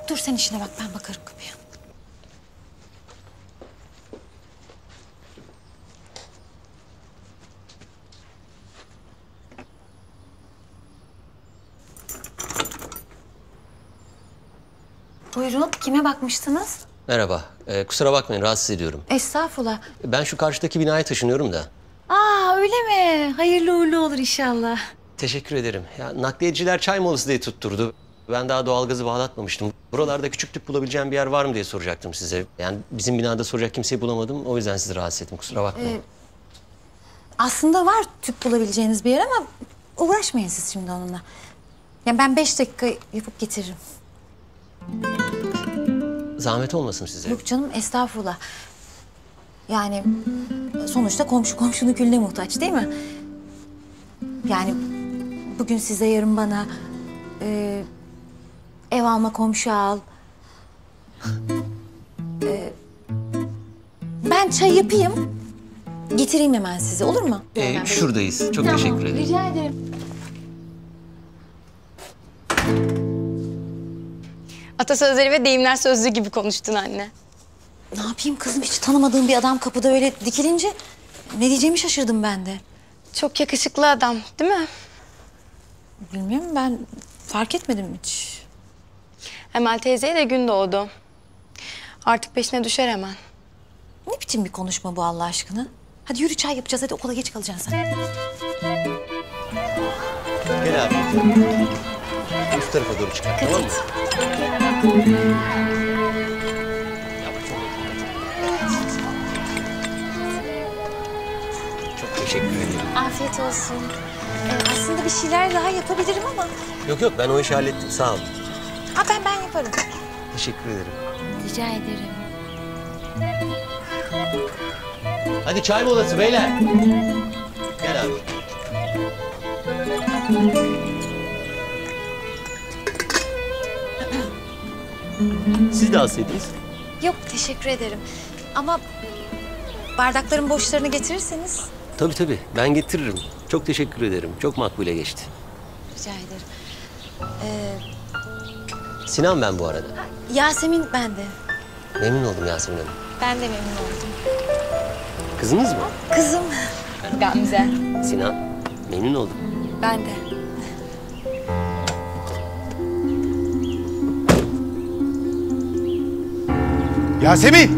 Dur sen işine bak, ben bakarım kapıya. Buyurun, kime bakmıştınız? Merhaba. Kusura bakmayın, rahatsız ediyorum. Estağfurullah. Ben şu karşıdaki binaya taşınıyorum da. Aa, öyle mi? Hayırlı uğurlu olur inşallah. Teşekkür ederim. Ya, nakliyeciler çay molası diye tutturdu. Ben daha doğalgazı bağlatmamıştım. Buralarda küçük tüp bulabileceğim bir yer var mı diye soracaktım size. Yani bizim binada soracak kimseyi bulamadım. O yüzden sizi rahatsız ettim. Kusura bakmayın. Aslında var tüp bulabileceğiniz bir yer ama uğraşmayın siz şimdi onunla. Yani ben 5 dakika yapıp getiririm. Zahmet olmasın size. Yok canım, estağfurullah. Yani sonuçta komşu komşunun külüne muhtaç değil mi? Yani bugün size, yarın bana ev alma, komşu al. Ben çay yapayım, getireyim hemen size, olur mu? Şuradayız. Çok teşekkür ederim. Rica ederim. Atasözleri ve deyimler sözlüğü gibi konuştun anne. Ne yapayım kızım, hiç tanımadığım bir adam kapıda öyle dikilince ne diyeceğimi şaşırdım ben de. Çok yakışıklı adam, değil mi? Bilmiyorum, ben fark etmedim hiç. Emel teyzeye de gün doğdu. Artık peşine düşer hemen. Ne biçim bir konuşma bu Allah aşkına? Hadi yürü, çay yapacağız, hadi okula geç kalacaksın sen. Gel abi. Üst tarafa doğru çık. Tamam mı? Çok teşekkür ederim. Afiyet olsun. Aslında bir şeyler daha yapabilirim ama... Yok ben o işi hallettim. Sağ ol. Ha, ben yaparım. Teşekkür ederim. Rica ederim. Hadi çay molası beyler. Gel abi. Siz de alsaydınız. Yok, teşekkür ederim. Ama bardakların boşlarını getirirseniz... Tabii ben getiririm. Çok teşekkür ederim. Çok makbule geçti. Rica ederim. Sinan ben bu arada. Yasemin ben de. Memnun oldum Yasemin Hanım. Ben de memnun oldum. Kızınız mı? Kızım. Gamze. Sinan. Memnun oldum. Ben de. Yasemin!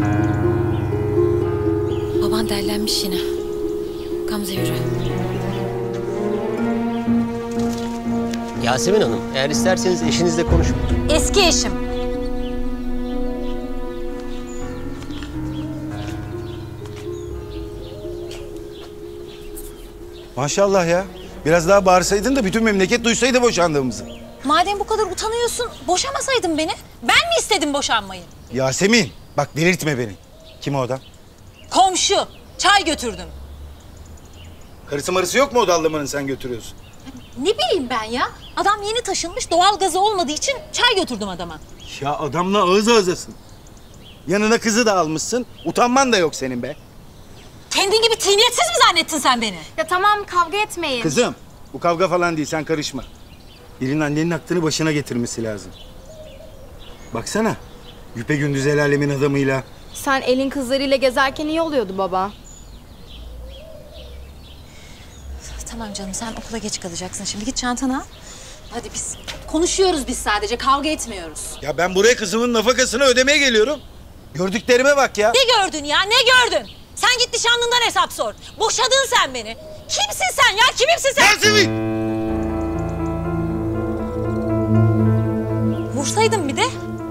Baban derlenmiş yine. Gamze, yürü. Yasemin Hanım, eğer isterseniz eşinizle konuşun. Eski eşim. Maşallah ya. Biraz daha bağırsaydın da bütün memleket duysaydı boşandığımızı. Madem bu kadar utanıyorsun, boşamasaydın beni. Ben mi istedim boşanmayı? Yasemin, bak delirtme beni. Kim o adam? Komşu. Çay götürdüm. Karısı marısı yok mu o dallamanın sen götürüyorsun? Ne bileyim ben ya? Adam yeni taşınmış, doğal gazı olmadığı için çay götürdüm adama. Ya adamla ağız ağızasın. Yanına kızı da almışsın. Utanman da yok senin be. Kendin gibi tiniyetsiz mi zannettin sen beni? Ya tamam, kavga etmeyin. Kızım, bu kavga falan değil, sen karışma. Birinin annenin aklını başına getirmesi lazım. Baksana, güpegündüz el alemin adamıyla. Sen elin kızlarıyla gezerken iyi oluyordu baba. Tamam canım, sen okula geç kalacaksın. Şimdi git çantanı al. Hadi biz konuşuyoruz, biz sadece kavga etmiyoruz. Ya ben buraya kızımın nafakasını ödemeye geliyorum. Gördüklerime bak ya. Ne gördün ya, ne gördün? Sen git nişanlından hesap sor. Boşadın sen beni. Kimsin sen ya, kimimsin sen? Yasemin! Vursaydın bir de.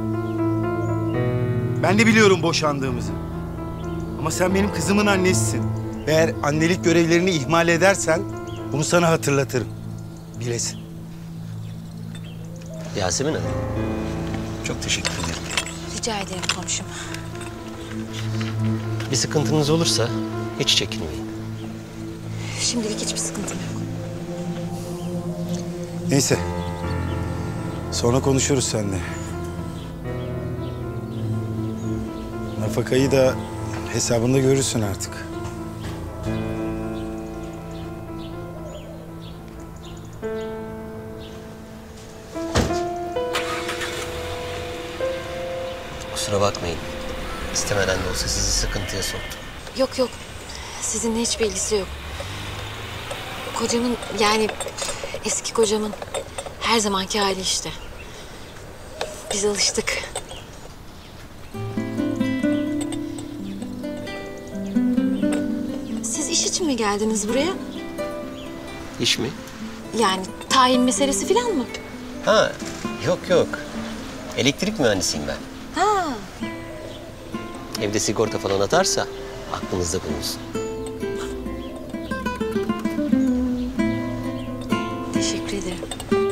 Ben de biliyorum boşandığımızı. Ama sen benim kızımın annesisin. Eğer annelik görevlerini ihmal edersen bunu sana hatırlatırım. Bilesin. Yasemin Hanım, çok teşekkür ederim. Rica ederim komşum. Bir sıkıntınız olursa hiç çekinmeyin. Şimdilik hiçbir sıkıntım yok. Neyse. Sonra konuşuruz seninle. Nafakayı da hesabında görürsün artık. kusura bakmayın. İstemeden de olsa sizi sıkıntıya soktum. Yok yok. Sizinle hiçbir ilgisi yok. Kocamın yani eski kocamın her zamanki hali işte. Biz alıştık. Siz iş için mi geldiniz buraya? İş mi? Yani tayin meselesi falan mı? Ha, yok yok. Elektrik mühendisiyim ben. Ha. Evde sigorta falan atarsa aklınızda bulunsun. Teşekkür ederim.